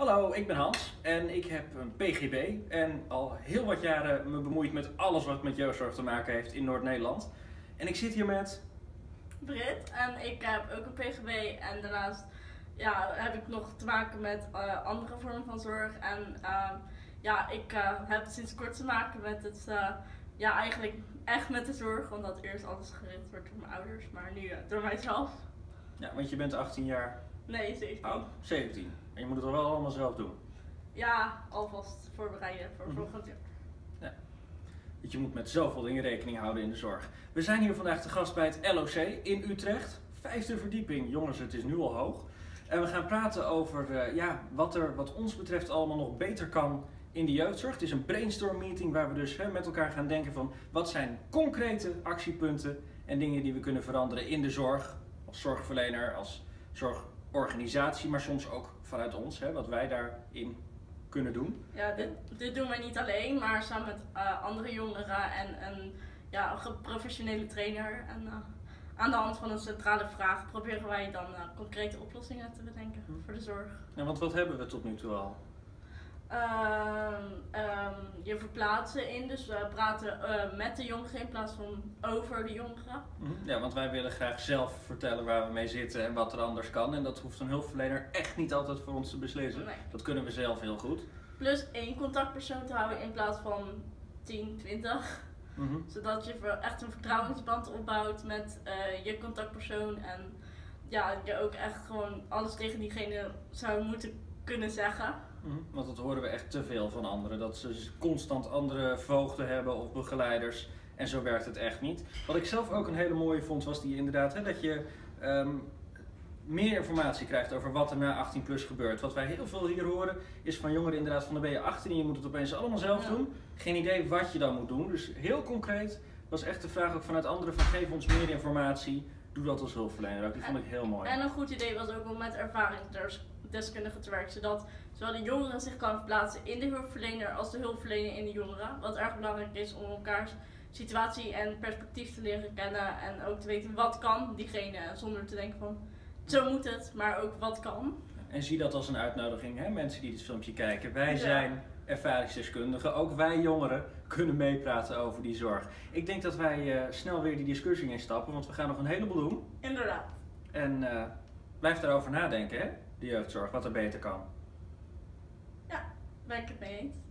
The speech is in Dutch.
Hallo, ik ben Hans en ik heb een PGB en al heel wat jaren me bemoeid met alles wat met jeugdzorg te maken heeft in Noord-Nederland. En ik zit hier met... Brit en ik heb ook een PGB en daarnaast heb ik nog te maken met andere vormen van zorg. En ik heb sinds kort te maken met het, eigenlijk echt met de zorg, omdat eerst alles geregeld wordt door mijn ouders, maar nu door mijzelf. Ja, want je bent 18 jaar... Nee, 17. Oh, 17. En je moet het er wel allemaal zelf doen. Ja, alvast voorbereiden voor volgend jaar. Ja. Want je moet met zoveel dingen rekening houden in de zorg. We zijn hier vandaag te gast bij het LOC in Utrecht. 5e verdieping, jongens, het is nu al hoog. En we gaan praten over wat er wat ons betreft allemaal nog beter kan in de jeugdzorg. Het is een brainstorm meeting waar we dus met elkaar gaan denken van wat zijn concrete actiepunten en dingen die we kunnen veranderen in de zorg. Als zorgverlener, als zorgorganisatie, maar soms ook vanuit ons, wat wij daarin kunnen doen. Ja, dit doen wij niet alleen, maar samen met andere jongeren en een geprofessionele trainer. En aan de hand van een centrale vraag proberen wij dan concrete oplossingen te bedenken voor de zorg. Ja, want wat hebben we tot nu toe al? Je verplaatsen in, dus we praten met de jongeren in plaats van over de jongeren. Ja, want wij willen graag zelf vertellen waar we mee zitten en wat er anders kan. En dat hoeft een hulpverlener echt niet altijd voor ons te beslissen. Nee. Dat kunnen we zelf heel goed. Plus 1 contactpersoon te houden in plaats van 10, 20. Zodat je echt een vertrouwensband opbouwt met je contactpersoon. En je ook echt gewoon alles tegen diegene zou moeten kunnen zeggen. Want dat horen we echt te veel van anderen. Dat ze constant andere voogden hebben of begeleiders. En zo werkt het echt niet. Wat ik zelf ook een hele mooie vond was die inderdaad dat je meer informatie krijgt over wat er na 18 plus gebeurt. Wat wij heel veel hier horen is van jongeren inderdaad van dan ben je 18 en je moet het opeens allemaal zelf doen. Geen idee wat je dan moet doen. Dus heel concreet was echt de vraag ook vanuit anderen van geef ons meer informatie. Doe dat als hulpverlener ook. Die vond ik heel mooi. En een goed idee was ook om met ervaringsdeskundigen te werken. Zodat zowel de jongeren zich kan verplaatsen in de hulpverlener als de hulpverlener in de jongeren. Wat erg belangrijk is om elkaars situatie en perspectief te leren kennen. En ook te weten wat kan diegene. Zonder te denken van zo moet het, maar ook wat kan. En zie dat als een uitnodiging, mensen die dit filmpje kijken. Wij zijn ervaringsdeskundigen, ook wij jongeren kunnen meepraten over die zorg. Ik denk dat wij snel weer die discussie instappen, want we gaan nog een heleboel doen. Inderdaad. En blijf daarover nadenken, de jeugdzorg, wat er beter kan. Ja, ben ik het mee eens.